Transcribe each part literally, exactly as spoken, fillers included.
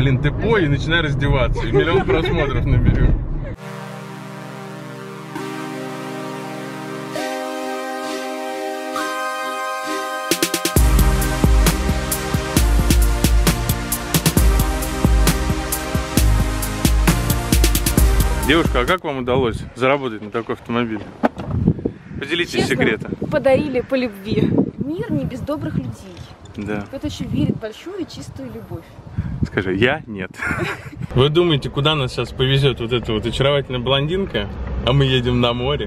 Блин, ты пой и начинай раздеваться. И миллион просмотров наберем. Девушка, а как вам удалось заработать на такой автомобиль? Поделитесь Честно, секретом. Подарили по любви. Мир не без добрых людей. Да. Кто-то еще верит в большую и чистую любовь. Скажи, я нет. Вы думаете, куда нас сейчас повезет вот эта вот очаровательная блондинка? А мы едем на море.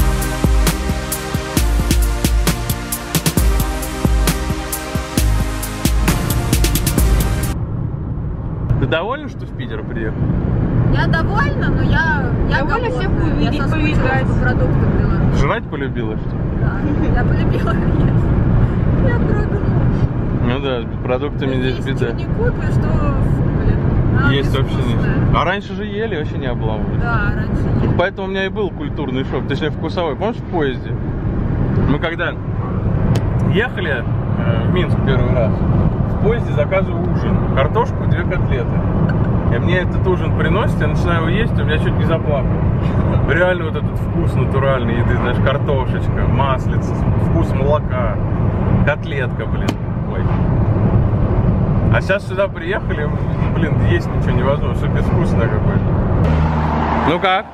Ты довольна, что в Питер приехал? Я довольна, но я, я довольна голодная. всех увидеть, Я соскучилась повидать. по продуктам белорусским. Жрать полюбила, что ли? Да, я полюбила, конечно. Я продумала. Ну да, с продуктами здесь Есть беда. чуть не купишь, что, фу, блин. Она Есть вообще не. безвкусная. А раньше же ели, вообще не обламывали. Да, раньше ели. Поэтому у меня и был культурный шок, точнее вкусовой. Помнишь, в поезде? Мы когда ехали э, в Минск первый раз, в поезде заказываю ужин. Картошку, две котлеты. И мне этот ужин приносит, я начинаю его есть, у меня чуть не заплакал. Реально вот этот вкус натуральной еды, знаешь, картошечка, маслица, вкус молока, котлетка, блин. Ой. А сейчас сюда приехали, блин, есть ничего невозможно, все безвкусное какое-то. Ну как?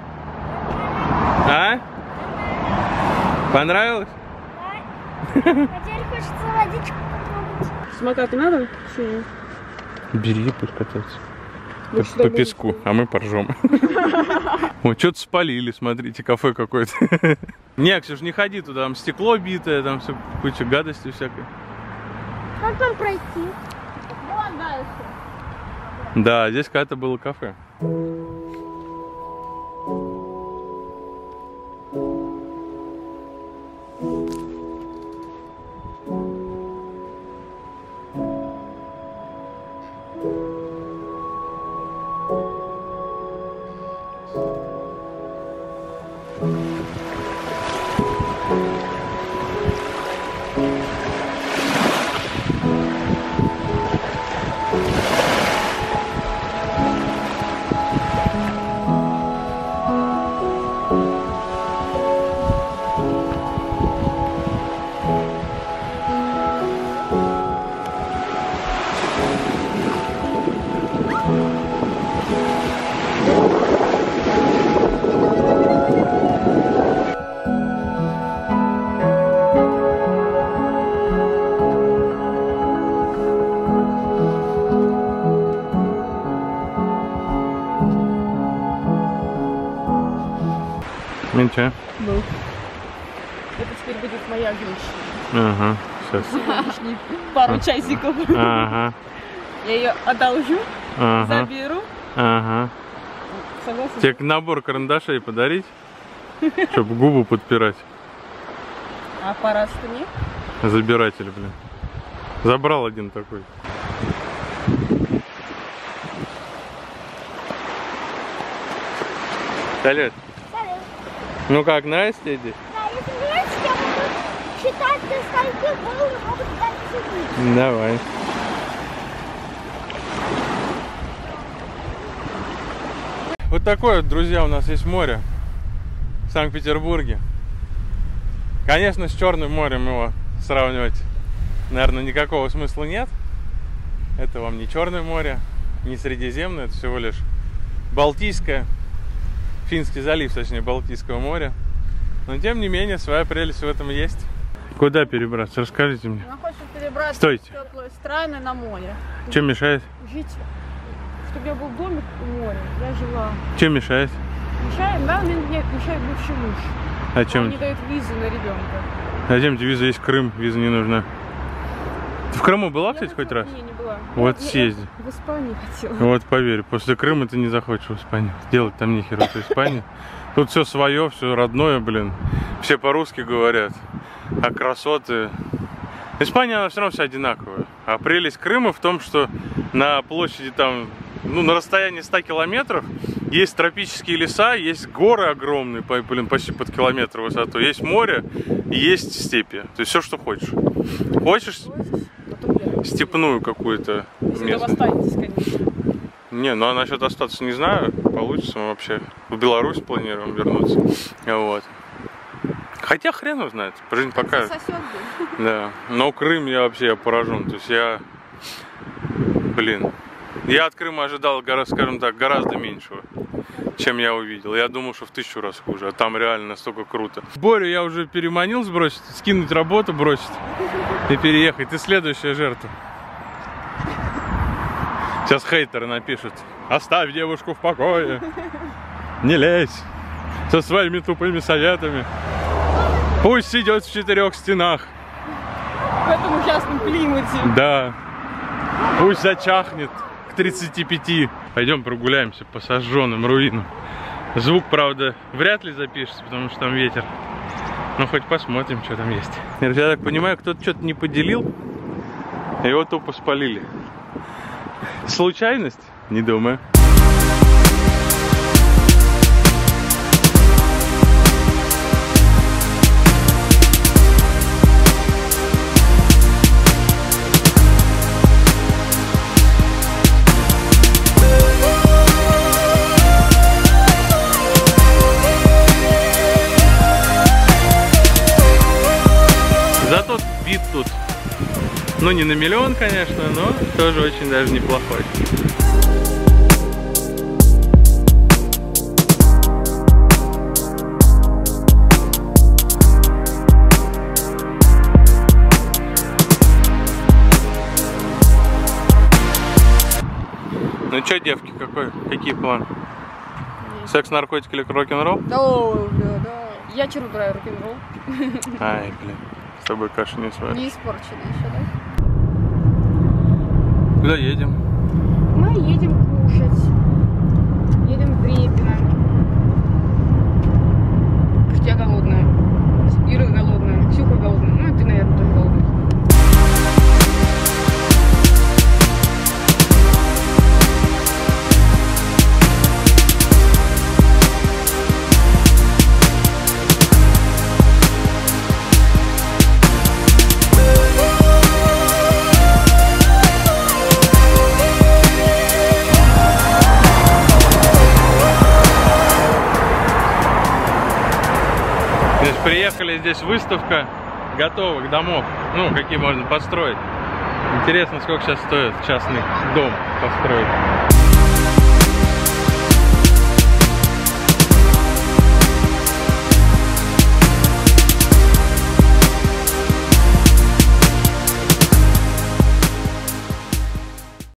А? Понравилось? А теперь хочется водичку попробовать. Самокаты надо? Что? Бери, пусть кататься. Вы По, сюда по будете? песку, а мы поржем. Ой, что-то спалили, смотрите, кафе какое-то. Не, Ксюш, не ходи туда, там стекло битое, там все куча гадости всякой. Как там пройти? Вон дальше. Да, здесь когда-то было кафе. Ничего. Ну. Это теперь будет моя женщина. Ага, сейчас. Сегодняшние пару часиков. Ага, Я ее одолжу, ага, заберу. ага. Согласен? Тебе набор карандашей подарить, чтобы губу подпирать. А аппарат-то нет? Забиратель, блин. Забрал один такой. Салют. Салют. Ну как, нравится тебе здесь? Да, если нравится, я буду считать, до скольки волны могут дать. Давай. Вот такое вот, друзья, у нас есть море в Санкт-Петербурге. Конечно, с Черным морем его сравнивать, наверное, никакого смысла нет. Это вам не Черное море, не Средиземное, это всего лишь Балтийское, Финский залив, точнее, Балтийского моря. Но, тем не менее, своя прелесть в этом есть. Куда перебраться? Расскажите мне. Она хочет перебраться Стойте. в теплые страны на море. Чем мешает? Жить, чтобы у меня был домик у моря, я жила. Чем мешает? Мешает, да, мне мешает бывший муж. А Он чем? не дает визы на ребенка. Зачем тебе виза? Есть Крым, виза не нужна. Ты в Крыму была, кстати, Я хоть вот- раз? Не, не была. Вот Я- я- съезди. я в Испании хотела. Вот поверь, после Крыма ты не захочешь в Испанию. Делать там нехер в Испании. Тут все свое, все родное, блин. Все по-русски говорят. А красоты... Испания, она все равно вся одинаковая. А прелесть Крыма в том, что на площади там, ну, на расстоянии ста километров есть тропические леса, есть горы огромные, по- блин, почти под километр высоту, есть море и есть степи. То есть все, что хочешь. Хочешь Потом я. степную какую-то Если вы местность? останетесь, конечно. Не, ну а насчет остаться не знаю. Получится, мы вообще в Беларусь планируем вернуться. Вот. Хотя хрен его знает, жизнь покажет. Да. Но Крым я вообще поражен. То есть я, блин, я от Крыма ожидал, скажем так, гораздо меньшего, чем я увидел. Я думал, что в тысячу раз хуже, а там реально настолько круто. Борю я уже переманил сбросить, скинуть работу, бросить и переехать. Ты следующая жертва. Сейчас хейтеры напишут: оставь девушку в покое, не лезь со своими тупыми советами. Пусть сидит в четырех стенах. В этом ужасном климате. Да. Пусть зачахнет к тридцати пяти. Пойдем прогуляемся по сожженным руинам. Звук, правда, вряд ли запишется, потому что там ветер. Но хоть посмотрим, что там есть. Я так понимаю, кто-то что-то не поделил, его тупо спалили. Случайность? Не думаю. Зато вид тут, ну не на миллион, конечно, но тоже очень даже неплохой. Ну что, девки, какой, какие планы? Секс, наркотики или рок-н-ролл? Да, да, да. Я че выбираю рок-н-ролл. Ай, блин, с тобой кашу не сваришь. Не испорчено еще, да? Куда едем? Мы едем кушать. Едем в Репино. Потому что я голодная. Ира голодная. Ксюха голодная. Ну и ты, наверное, тоже голодная. Приехали, здесь выставка готовых домов, ну, какие можно построить. Интересно, сколько сейчас стоит частный дом построить.